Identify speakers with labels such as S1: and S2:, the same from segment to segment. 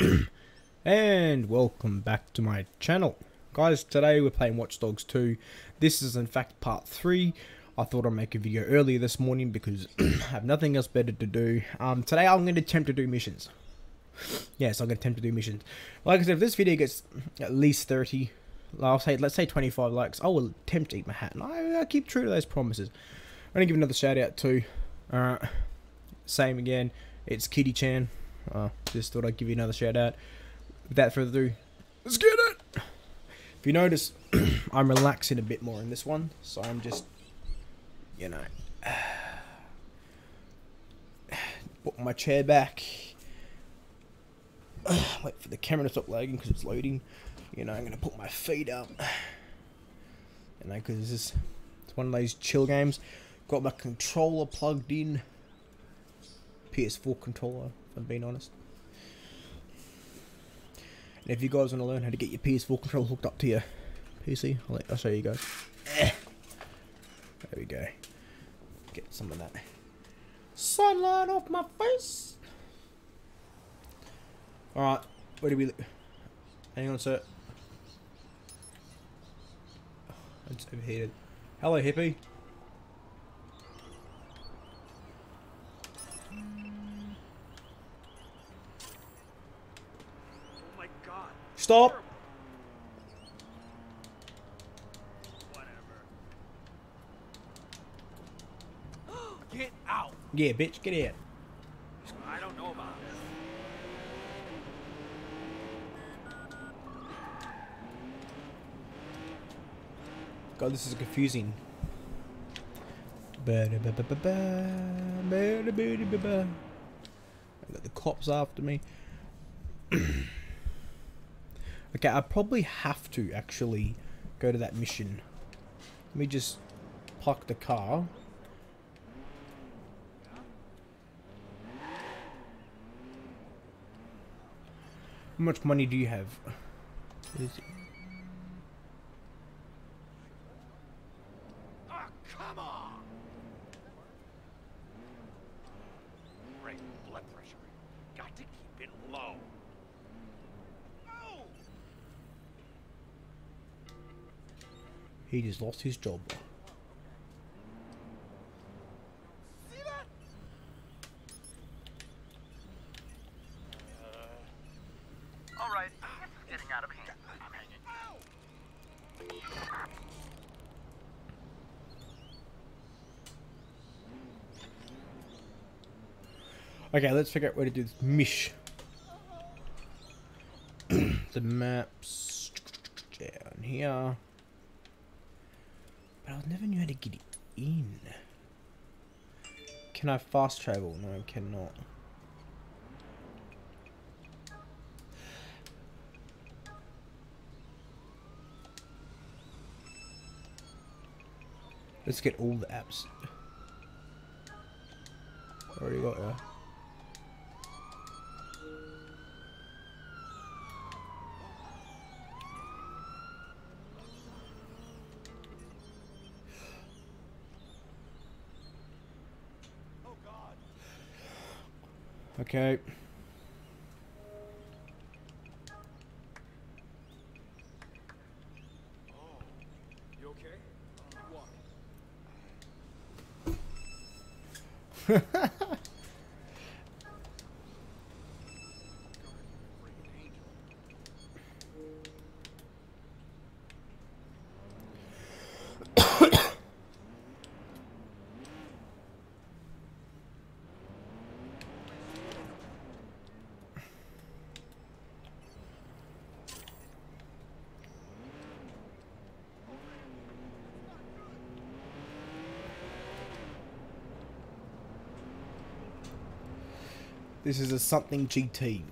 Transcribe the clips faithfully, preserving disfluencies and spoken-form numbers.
S1: And welcome back to my channel. Guys, today we're playing Watch Dogs two. This is in fact part three. I thought I'd make a video earlier this morning because I have nothing else better to do. Um, today I'm going to attempt to do missions. Yes, I'm going to attempt to do missions. Like I said, if this video gets at least thirty, I'll say, let's say twenty-five likes, I will attempt to eat my hat. And I, I keep true to those promises. I'm going to give another shout out to, uh, same again, it's Kitty Chan. Uh, just thought I'd give you another shout out. Without further ado, let's get it! If you notice, I'm relaxing a bit more in this one, so I'm just, you know, put my chair back, wait for the camera to stop lagging because it's loading. You know, I'm going to put my feet up, you know, because this is, it's one of those chill games. Got my controller plugged in, P S four controller, if I'm being honest. And if you guys want to learn how to get your P S four controller hooked up to your P C, I'll, let, I'll show you guys. There we go. Get some of that sunlight off my face. Alright, where do we... Hang on a sec. Oh, it's overheated. Hello, hippie. Stop!
S2: Whatever. Get out!
S1: Yeah, bitch, get out.
S2: I don't know about this.
S1: God, this is confusing. I got the cops after me. Okay, I probably have to actually go to that mission. Let me just park the car. How much money do you have? What is it?
S2: Oh, come on! Right, blood pressure. Got to keep it low.
S1: He just lost his job.
S2: See that? Uh, all right, this is getting out of hand. I'm hanging.
S1: Okay, let's figure out where to do this mish. The maps down here. But I never knew how to get it in. Can I fast travel? No, I cannot. Let's get all the apps. Already got her. Okay.
S2: Oh, you okay? What?
S1: This is a something G T.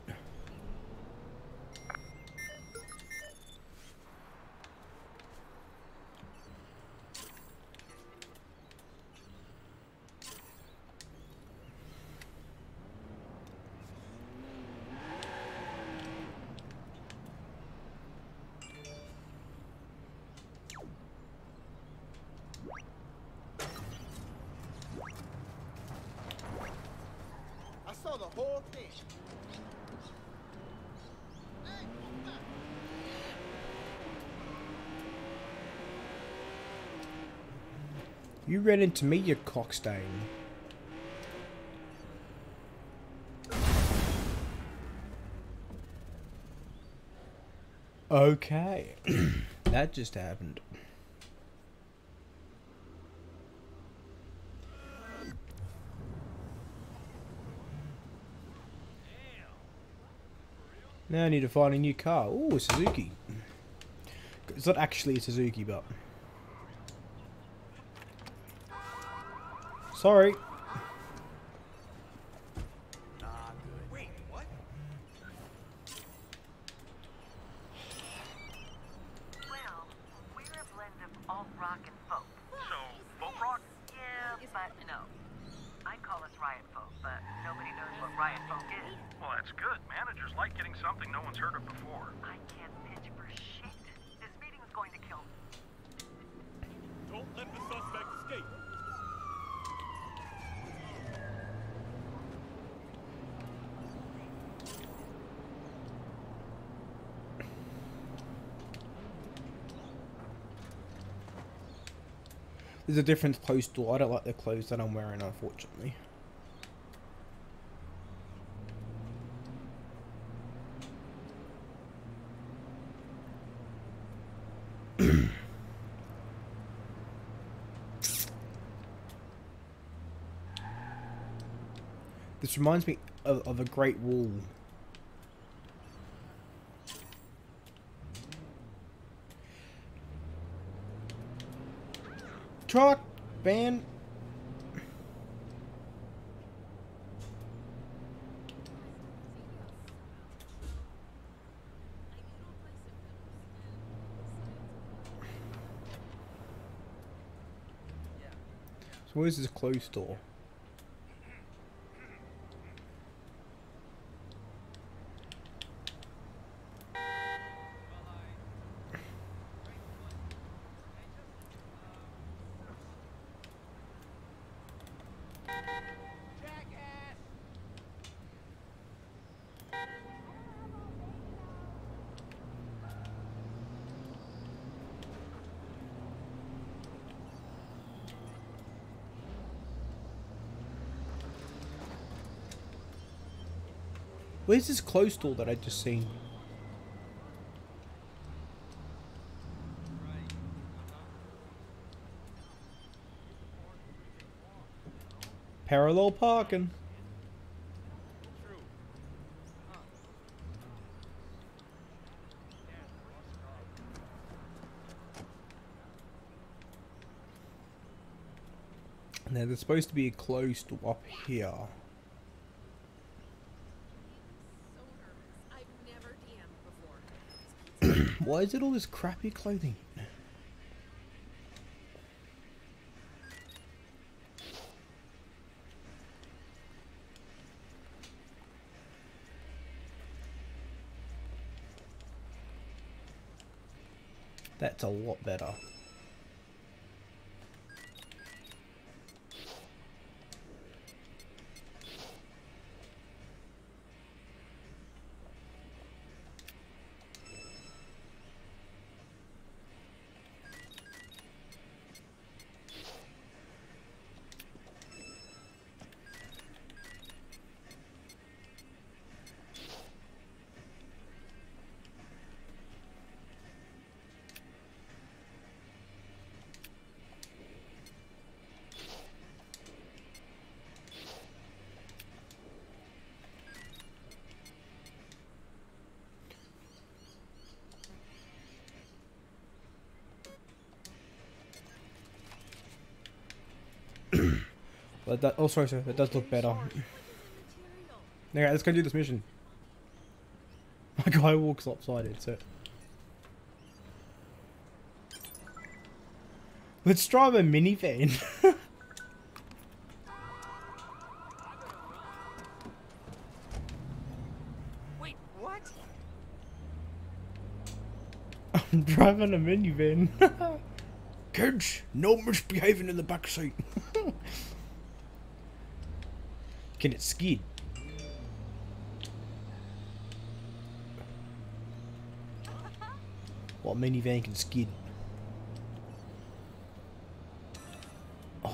S3: I saw the whole thing.
S1: You ran into me, you cockstain. Okay. That just happened. Now I need to find a new car. Ooh, a Suzuki. It's not actually a Suzuki, but... Sorry.
S2: Wait, what?
S3: Well, we're a blend of alt rock and folk.
S2: So, folk rock?
S3: Yeah, but no. I'd call us riot folk, but nobody knows what riot folk is.
S2: Well, that's good. Managers like getting something no one's heard of before.
S3: I can't pitch for shit. This meeting's going to kill.
S4: Don't let the suspect escape.
S1: There's a different postal. I don't like the clothes that I'm wearing, unfortunately. This reminds me of, of a Great Wall. Truck, van. So where's this clothes store? Where's this clothes store that I just seen? Parallel parking. Now there's supposed to be a clothes store up here. Why is it all this crappy clothing? That's a lot better. But that, oh sorry sir, that does look better. Okay, let's go do this mission. My guy walks lopsided, so... Let's drive a minivan.
S3: Wait, what?
S1: I'm driving a minivan. Kids, no misbehaving in the back seat. Can it skid? What minivan can skid?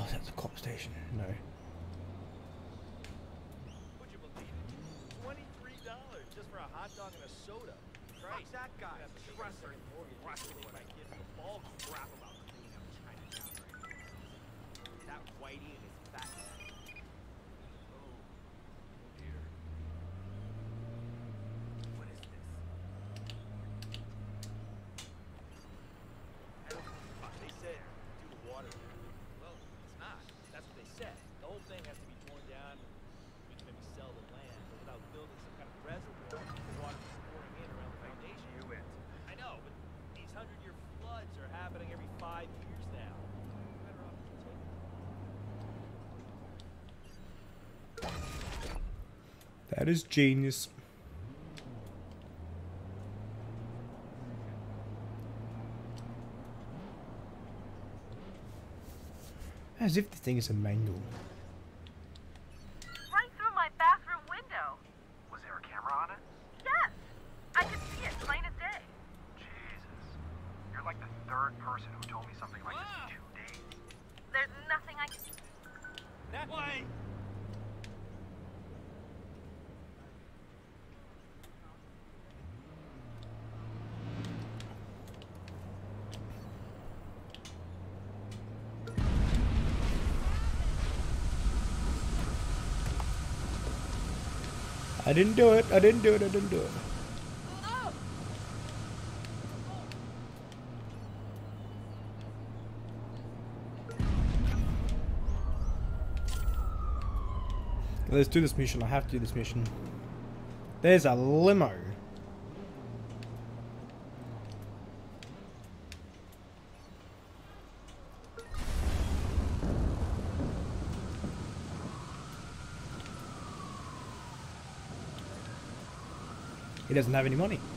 S5: hot dog and a soda. Christ, that guy. Trust her. Trust me. Might give you all crap about cleaning up Chinatown right now. That Whitey and his fat man. Oh, dear. What is this? I don't know. Fuck, they said do the water. Well, it's not. That's what they said. The whole thing has to be torn down. We can maybe sell the land, but without building some kind of reservoir, the water is pouring in around the foundation. You it. I know, but these hundred-year floods are happening every five years now. Better off taking.
S1: That is genius. As if the thing is a manual.
S3: Right through my bathroom window.
S2: Was there a camera on it?
S3: Yes! I could see it plain as day.
S2: Jesus. You're like the third person who told me something like this in two days.
S3: There's nothing I can...
S5: That way!
S1: I didn't do it. I didn't do it. I didn't do it. Let's do this mission. I have to do this mission. There's a limo. He doesn't have any money.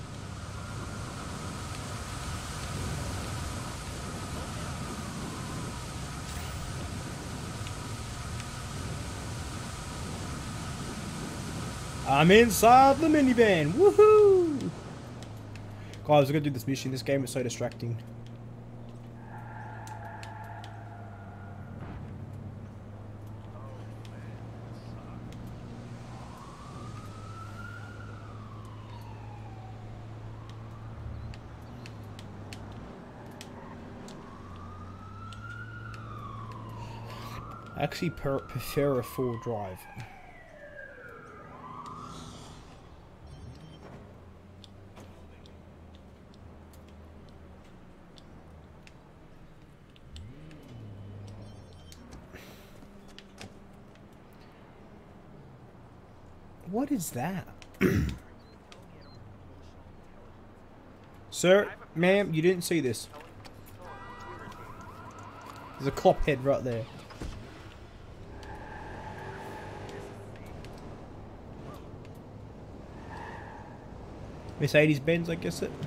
S1: I'm inside the minivan. Woohoo! Guys, we're gonna do this mission. This game is so distracting. I actually per prefer a full drive. What is that? Sir, ma'am, you didn't see this. There's a cop head right there. Mercedes Benz, I guess it.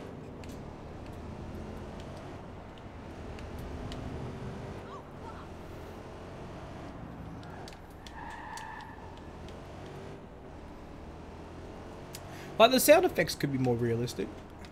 S1: Like, the sound effects could be more realistic.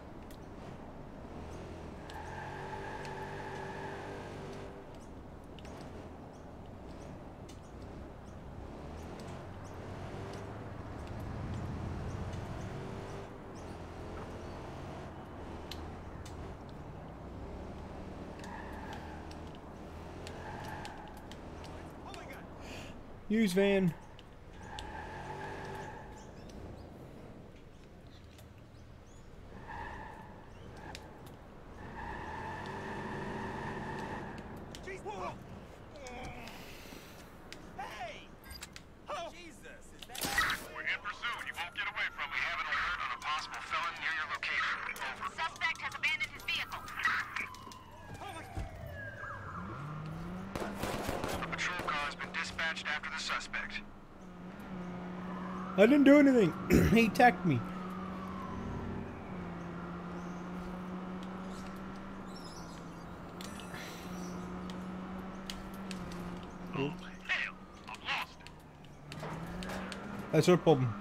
S1: News van. I didn't do anything. He attacked me.
S2: Oh, hell, I've lost it.
S1: That's your problem.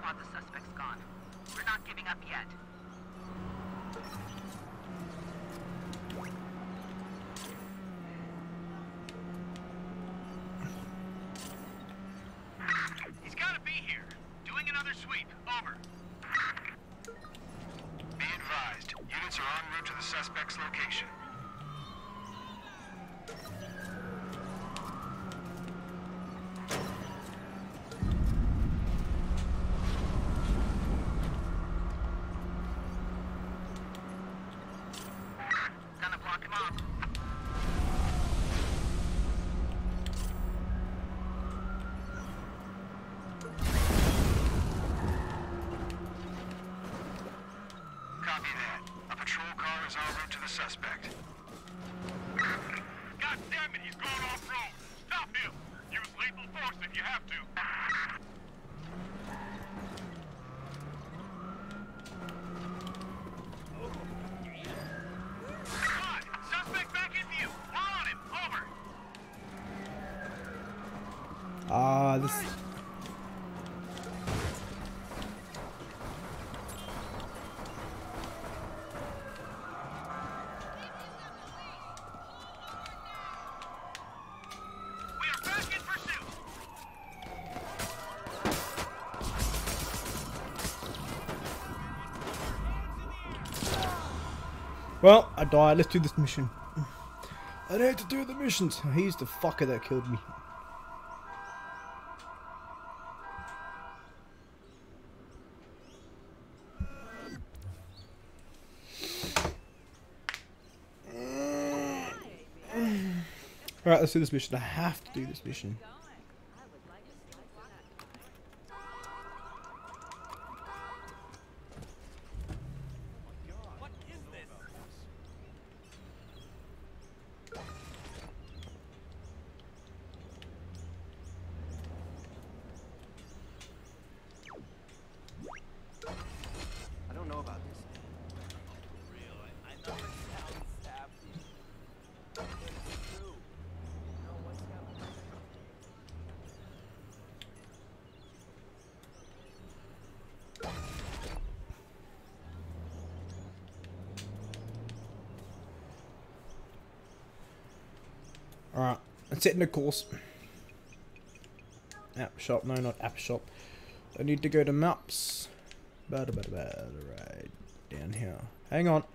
S3: squad the suspect's gone. We're not giving up yet.
S2: He's gotta be here. Doing another sweep. Over. Be advised. Units are en route to the suspect's location.
S3: Gonna block him off.
S2: Copy that. A patrol car is en route to the suspect. God damn it, he's going off-road! Stop him! Use lethal force if you have to. Come on! Suspect back in view! We're on him! Over!
S1: Ah, this.
S2: We are back in pursuit!
S1: Well, I died. Let's do this mission. I need to do the missions. He's the fucker that killed me. Alright, let's do this mission. I have to do this mission.
S5: What is this?
S6: I don't know about this.
S5: Really? I know it sounds sappy, but it's true. You know what's happening?
S1: Alright, let's hit in the course. App shop, no, not app shop. I need to go to maps. Bada bada bada, right down here. Hang on.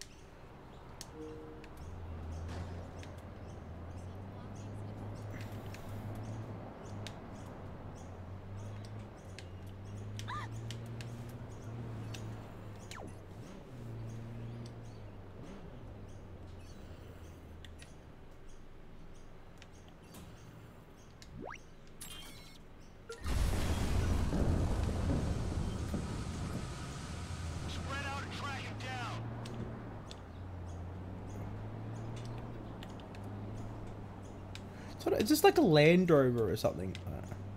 S2: Spread out and track him down!
S1: So is this like a Land Rover or something? Uh,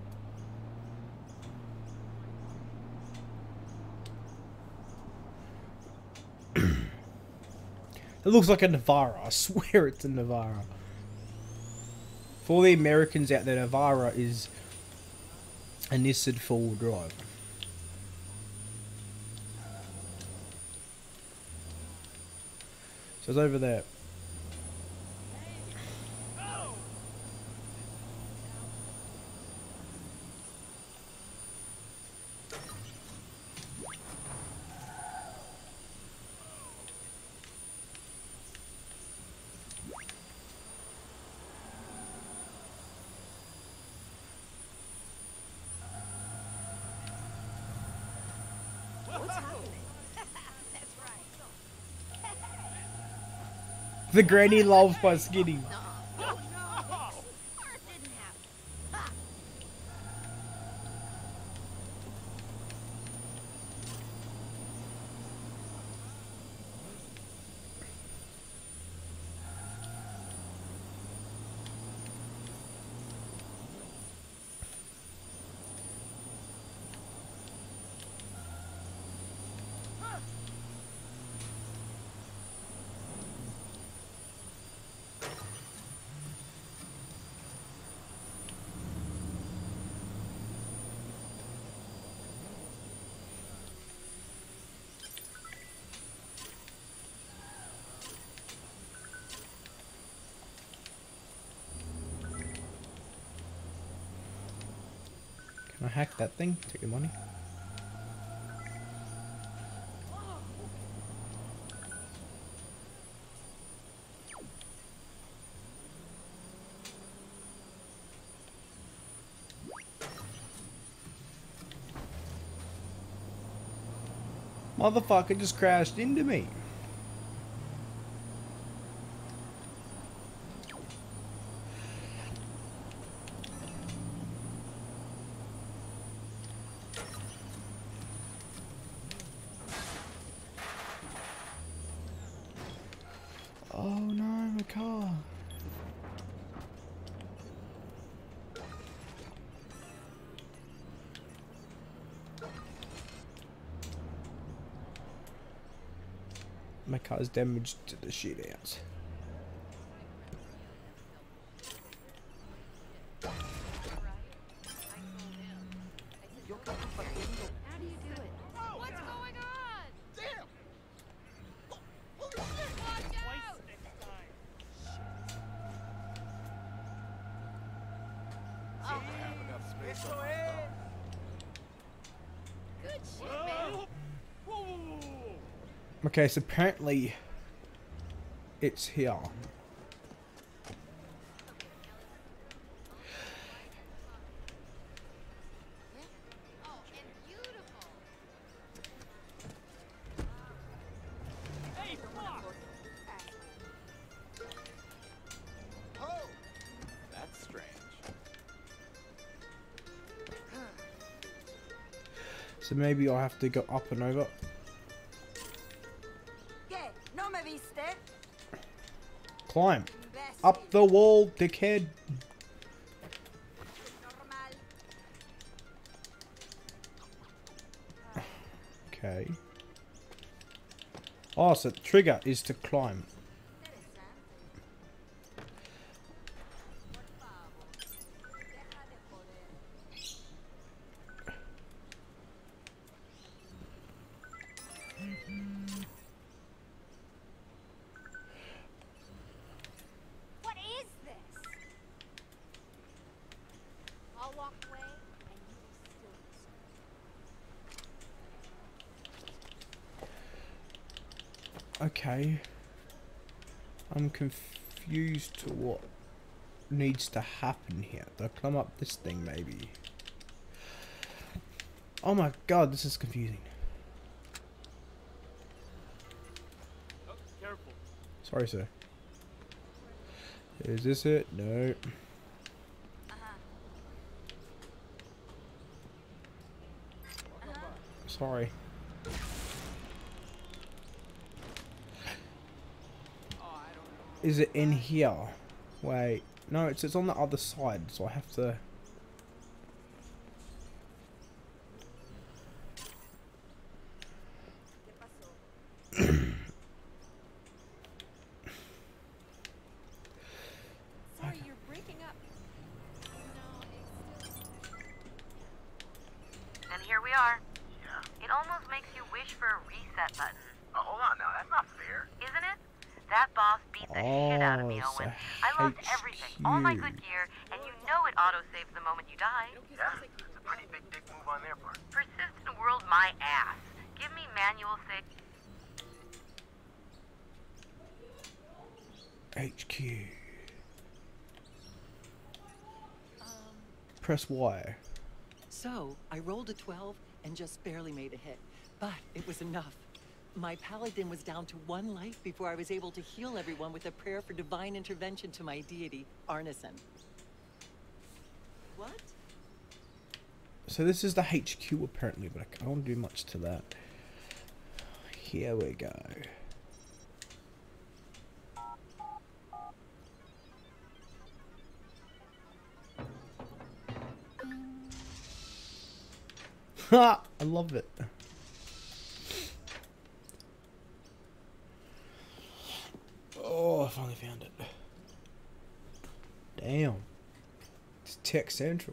S1: It looks like a Navara. I swear it's a Navara. For all the Americans out there, Navara is a Nissan four-wheel drive. So it's over there. The granny loves by Skinny. I hacked that thing. Take your money. Motherfucker just crashed into me. Oh no, my car. My car's damaged to the shit out.
S7: How do you do it? What's going on?
S2: Damn! Holy shit!
S7: Watch out!
S6: I don't have enough space on my phone.
S7: Good shit, man.
S4: Whoa, whoa, whoa, whoa.
S1: Okay, so apparently it's here.
S7: Oh, and beautiful.
S5: Hey, fuck!
S6: Oh! That's strange.
S1: So maybe I'll have to go up and over.
S3: ¿Qué? ¿No me viste?
S1: Climb.
S3: Imbécil.
S1: Up the wall, dickhead.
S3: Normal.
S1: Okay. Oh, so the trigger is to climb.
S3: Interesante. Por favor. Deja de joder. What is this?
S7: I'll walk away and you will still be sorry.
S1: Okay. I'm confused to what needs to happen here. Do I climb up this thing maybe? Oh my god, this is confusing.
S5: Oh, careful.
S1: Sorry, sir. Is this it? No.
S3: Uh-huh.
S1: Sorry. Is it in here? Wait. No, it's, it's on the other side, so I have to...
S3: ¿Qué pasó?
S7: Sorry, you're breaking up. No, it's still.
S3: And here we are.
S2: Yeah.
S3: It almost makes you wish for a reset button,
S2: Oh, hold on now. That's not fair.
S3: isn't it? That boss beat the shit out of me,
S1: Oh, it's
S3: Owen.
S1: a
S3: I lost
S1: H
S3: everything, all my
S1: Q.
S3: good gear, and you know it auto-saves the moment you die.
S2: Yeah. It's a pretty big dick move on their part.
S3: Persistent world, my ass. Give me manual save.
S1: H Q.
S8: Um,
S1: Press Y.
S8: so I rolled a twelve and just barely made a hit, but it was enough. My paladin was down to one life before I was able to heal everyone with a prayer for divine intervention to my deity, Arneson. What?
S1: So this is the H Q apparently, but I don't do much to that. Here we go. Ha! I love it. Oh, I finally found it. Damn. It's Tech Central.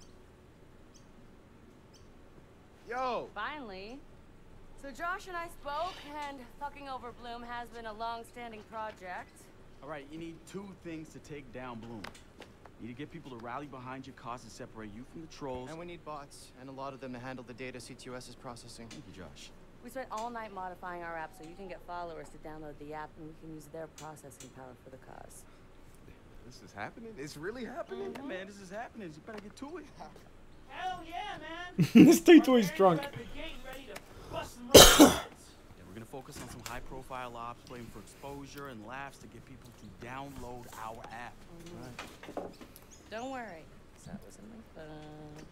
S6: Yo!
S9: Finally. So Josh and I spoke, and fucking over Bloom has been a long-standing project.
S6: Alright, you need two things to take down Bloom.
S10: You need to get people to rally behind your cause and separate you from the trolls.
S11: And we need bots, and a lot of them to handle the data C T O S is processing.
S10: Thank you, Josh.
S9: We spent all night modifying our app so you can get followers to download the app and we can use their processing power for the cause.
S6: This is happening? It's really happening?
S10: Yeah, man, this is happening. You better get to it.
S5: Hell yeah, man!
S1: This T two is drunk.
S5: At the gate ready to bust some rocks.
S10: Yeah, we're gonna focus on some high-profile ops, playing for exposure and laughs to get people to download our app.
S9: Mm-hmm. Right. Don't worry. That was my fun.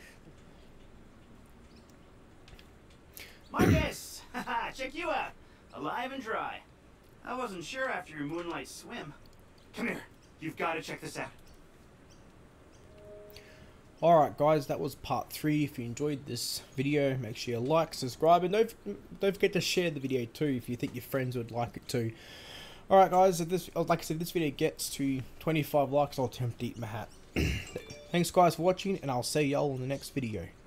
S12: Marcus! Haha, check you out. Alive and dry. I wasn't sure after your moonlight swim. Come here. You've got to check this out.
S1: Alright guys, that was part three. If you enjoyed this video, make sure you like, subscribe, and don't, don't forget to share the video too if you think your friends would like it too. Alright guys, if this, like I said, if this video gets to twenty-five likes, I'll attempt to eat my hat. Thanks guys for watching, and I'll see y'all in the next video.